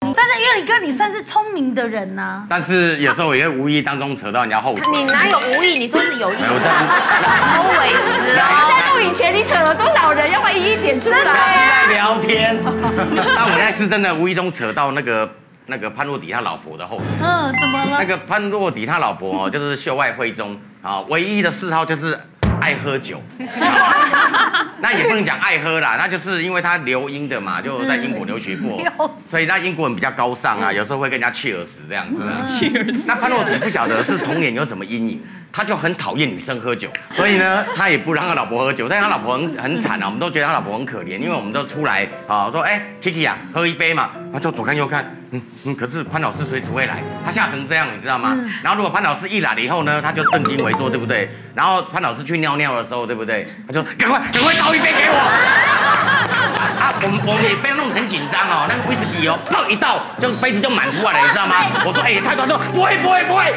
但是岳礼哥，你算是聪明的人呐。 但是有时候也会无意当中扯到人家后腿。 你哪有无意？你说是有意。 好为师哦。 在录影前你扯了多少人？要不要一一点出来？ 在聊天。但我那次真的无意中扯到那个潘若迪他老婆的后腿。 怎么了？ 那个潘若迪他老婆哦，就是秀外慧中啊，唯一的嗜好就是爱喝酒。那也不能讲爱喝啦，那就是因为他留英的嘛，就在英国留学过，所以那英国人比较高尚啊，有时候会跟人家cheers这样子啊。那潘若迪不晓得是童年有什么阴影，他就很讨厌女生喝酒，所以呢，他也不让他老婆喝酒。但是他老婆很惨啊，我们都觉得他老婆很可怜，因为我们都出来啊说，Kiki 啊，喝一杯嘛，他就左看右看，可是潘老师随时会来，他吓成这样，你知道吗？然后如果潘老师一来了以后呢，他就正襟危坐，对不对？然后潘老师去尿尿的时候，对不对？他就赶快倒一杯给我。啊，我们也被弄得很紧张哦，那个威士忌哦，倒一倒就杯子就满出来了，你知道吗？我说太多，说不会，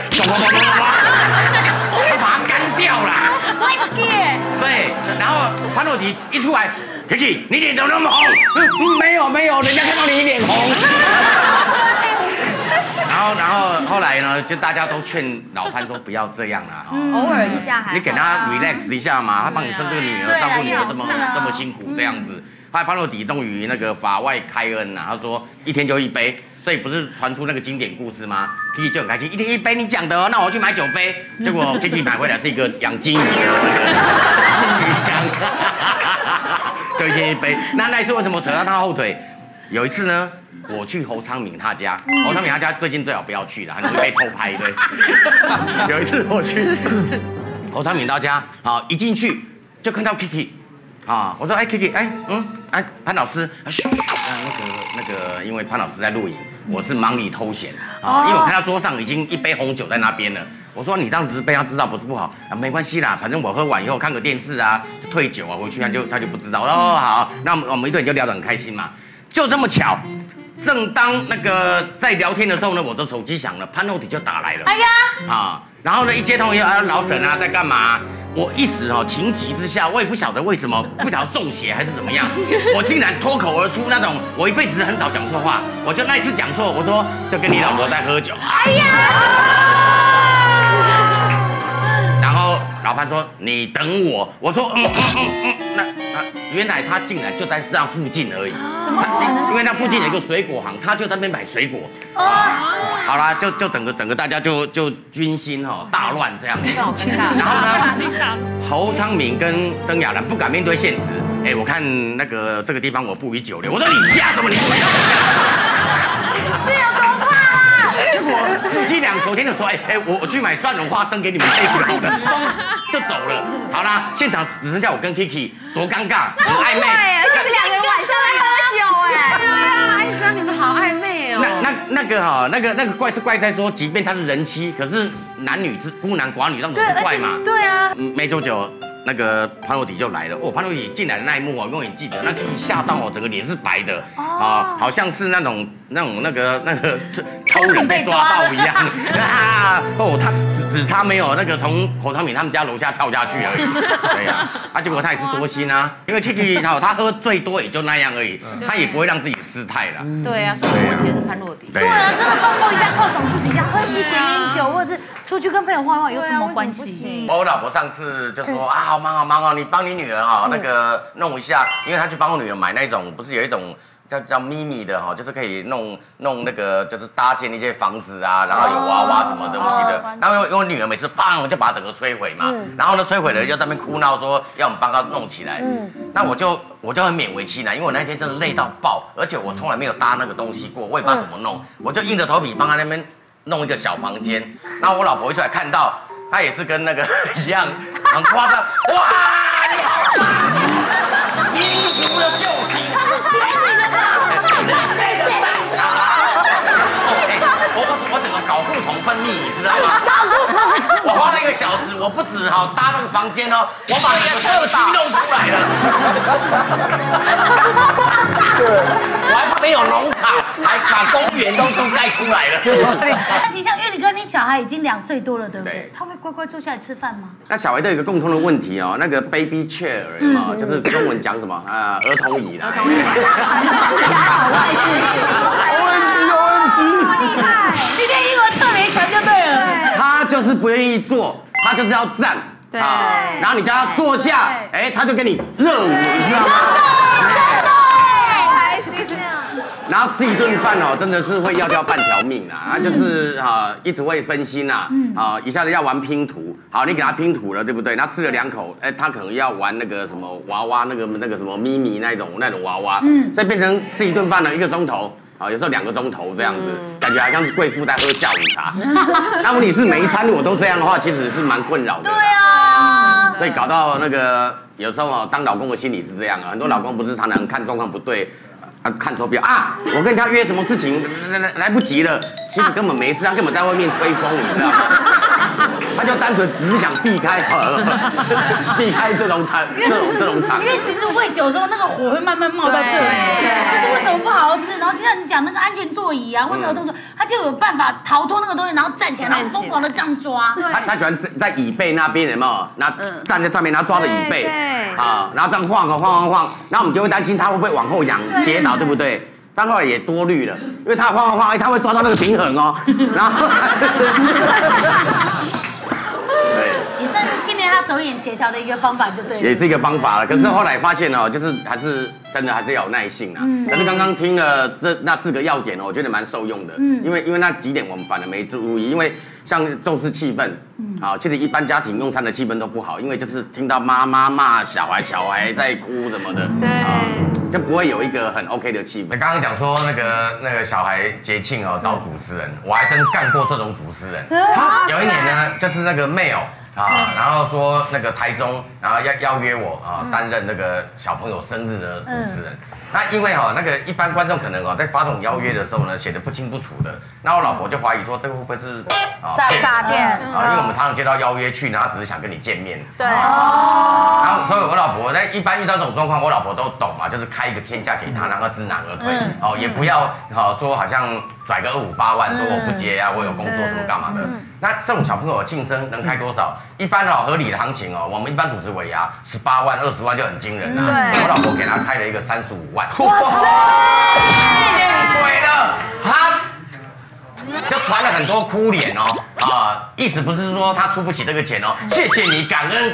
他把它干掉啦。 威士忌。对， 然后潘若迪一出来 ，Kiki， 你脸怎么那么红？没有，人家看到你脸红。然后后来呢，就大家都劝老潘说不要这样啦， 偶尔一下还你给他 relax 一下嘛，他帮你生这个女儿，照顾女儿这么辛苦这样子。后来潘若迪终于那个法外开恩啦，他说一天就一杯，所以不是传出那个经典故事吗 ？Kiki 就很开心，一天一杯你讲的哦，那我去买9杯。结果 Kiki 买回来是一个养金鱼的鱼缸，就一天一杯。那一次为什么扯到他后腿？有一次呢，我去侯昌明他家，侯昌明他家最近最好不要去了，很容易被偷拍对。有一次我去侯昌明他家，一进去就看到 Kiki， 我说Kiki， 潘老师，那个，因为潘老师在录影，我是忙里偷闲因为我看到桌上已经一杯红酒在那边了。我说你这样子被他知道不是不好没关系啦，反正我喝完以后看个电视啊，就退酒啊，回去他就不知道。好，那我们一顿就聊得很开心嘛。就这么巧，正当那个在聊天的时候呢，我的手机响了，潘若迪就打来了。哎呀，然后呢一接通以后，老沈啊在干嘛？我一时情急之下，我也不晓得为什么，不晓得中邪还是怎么样，我竟然脱口而出那种我一辈子很少讲错话，我就那一次讲错，我说就跟你老婆在喝酒。哎呀！然后老潘说你等我，我说那原来他竟然就在这附近而已，因为那附近有一个水果行，他就在那边买水果。好啦，就整个大家就军心大乱这样。然后呢，侯昌明跟曾雅兰不敢面对现实，我看那个这个地方我不宜久留，我说你家怎么你回到我家？ 这有多怕啊？ 结果夫妻俩昨天就说，我去买蒜蓉花生给你们这个好的，就走了。好啦，现场只剩下我跟 Kiki， 多尴尬，很暧昧。 而且你们2个人晚上在喝酒对啊，你知道你们好暧昧哦。 那个怪是怪在说，即便他是人妻，可是男女孤男寡女，那种是怪嘛？ 对啊。 没多久，那个潘若迪就来了。潘若迪进来的那一幕我永远记得，那吓到我整个脸是白的好像是那个偷人被抓到一样他只差没有那个从侯昌明他们家楼下跳下去而已。对呀，结果他也是多心啊，因为 Kiki 他喝最多也就那样而已，他也不会让自己失态啦。 对啊，所以问题是潘若迪。 对啊，真的放过一下犒赏自己一下，喝一点点酒，或者是出去跟朋友晃晃有什么关系？ 我老婆上次就说好忙哦，你帮你女儿那个弄一下，因为她去帮我女儿买那种，不是有一种叫咪咪的就是可以弄那个就是搭建一些房子啊，然后有娃娃什么东西的。然后因为我女儿每次砰就把它整个摧毁嘛，然后呢摧毁了就在那边哭闹说要我们帮她弄起来。那我就很勉为其难，因为我那天真的累到爆，而且我从来没有搭那个东西过，我也不知道怎么弄，我就硬着头皮帮她那边弄一个小房间。然后我老婆一出来看到，她也是跟那个一样很夸张，哇，你好棒，音符的救星。我整个睾固酮分泌，你知道吗？我花了1个小时，我不止搭那个房间我把那个社区弄出来了。我还旁边有农场，还把公园都盖出来了。 那形象，因为你跟你小孩已经2岁多了，对不对？他会乖乖坐下来吃饭吗？ 那小孩都有一个共同的问题那个 baby chair 就是中文讲什么儿童椅啦。儿童椅。 不愿意坐，他就是要站。 对， 然后你叫他坐下，哎，他就给你热舞，你知道吗？ 开心这样。 然后吃一顿饭哦，真的是会要掉半条命啊！就是一直会分心啊，一下子要玩拼图，好，你给他拼图了，对不对？他吃了2口，哎，他可能要玩那个什么娃娃，那个什么咪咪那种娃娃，所以变成吃一顿饭了1个钟头。有时候2个钟头这样子，感觉好像是贵妇在喝下午茶。那问题是每一餐如果都这样的话，其实是蛮困扰的。对啊，所以搞到那个有时候当老公的心理是这样啊，很多老公不是常常看状况不对。看手表啊，我跟他约什么事情来不及了，其实根本没事，他根本在外面吹风，你知道吗？他就单纯只是想避开这种场。 因为其实喂酒之后，那个火会慢慢冒到这里，就是为什么不好好吃？然后就像你讲那个安全座椅啊，或者儿童座，他就有办法逃脱那个东西，然后站起来，然后疯狂的这样抓。 他喜欢在椅背那边，有没有？然后站在上面，然后抓着椅背，然后这样晃，然后我们就会担心他会不会往后仰跌倒，对不对？但后来也多虑了，因为他晃，他会抓到那个平衡哦，然后。 也算是训练他手眼协调的一个方法，就对了。 也是一个方法了，可是后来发现哦，就是还是真的还是要有耐性啊。可是刚刚听了那4个要点哦，我觉得蛮受用的。因为那几点我们反而没注意，因为像重视气氛，其实一般家庭用餐的气氛都不好，因为就是听到妈妈骂小孩在哭什么的，就不会有一个很 OK 的气氛。刚刚讲说那个小孩节庆哦找主持人，我还真干过这种主持人。有一年呢，就是那个 Mail。然后说那个台中，然后要邀约我担任那个小朋友生日的主持人。那因为那个一般观众可能在发这种邀约的时候呢，写得不清不楚的。那我老婆就怀疑说这个会不会是诈骗？ 因为我们常常接到邀约去，然后只是想跟你见面。 对。 然后所以我老婆在一般遇到这种状况，我老婆都懂嘛，就是开一个天价给他，然后知难而退。也不要说好像拽个2、5、8万，说我不接啊，我有工作什么干嘛的。那这种小朋友的庆生能开多少？一般合理的行情我们一般主持尾牙18万、20万就很惊人了。我老婆给他开了一个35万，哇塞，见鬼了！他就传了很多哭脸意思不是说他出不起这个钱谢谢你，感恩。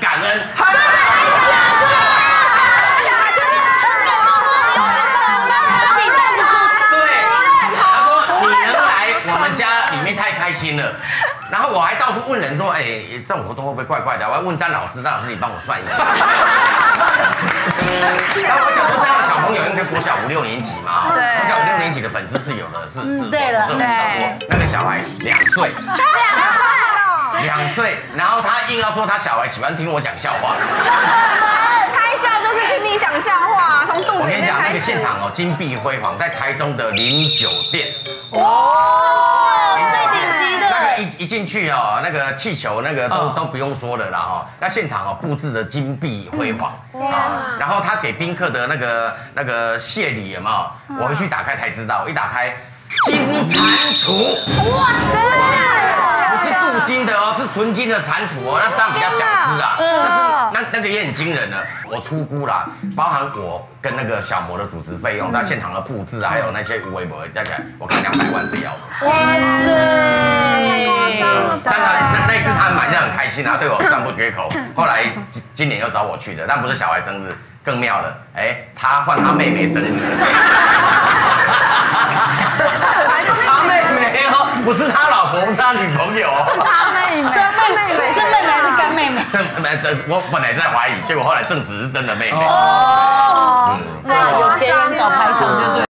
太开心了，然后我还到处问人说，这种活动会不会怪怪的？我要问詹老师，你帮我算一下。然后我想说，这样的小朋友应该国小5、6年级嘛，国小5、6年级的粉丝是有的，是对了， 那个小孩2岁，2岁，然后他硬要说他小孩喜欢听我讲笑话。 胎教就是听你讲笑话，从肚子里面开始。 我跟你讲，那个现场金碧辉煌，在台中的09店。最顶级的。那个一进去那个气球那个都不用说了啦那现场布置的金碧辉煌然后他给宾客的那个谢礼有没有？我回去打开才知道，一打开金蟾蜍，哇，真的假的？不是镀金的是纯金的蟾蜍那当然比较小只啊，但是那个也很惊人了。我出估啦，包含我跟那个小模的主持费用，到现场的布置还有那些无为不为，加起来我看200万是要的。哇塞，太夸张了！但那一次他买得很开心，他对我赞不绝口。后来今年又找我去的，但不是小孩生日，更妙的，他换他妹妹生日。他妹妹不是他老婆，不是他女朋友他妹妹， 是妹妹还是干妹妹？ 我本来在怀疑，结果后来证实是真的妹妹。 那有钱人搞排场就对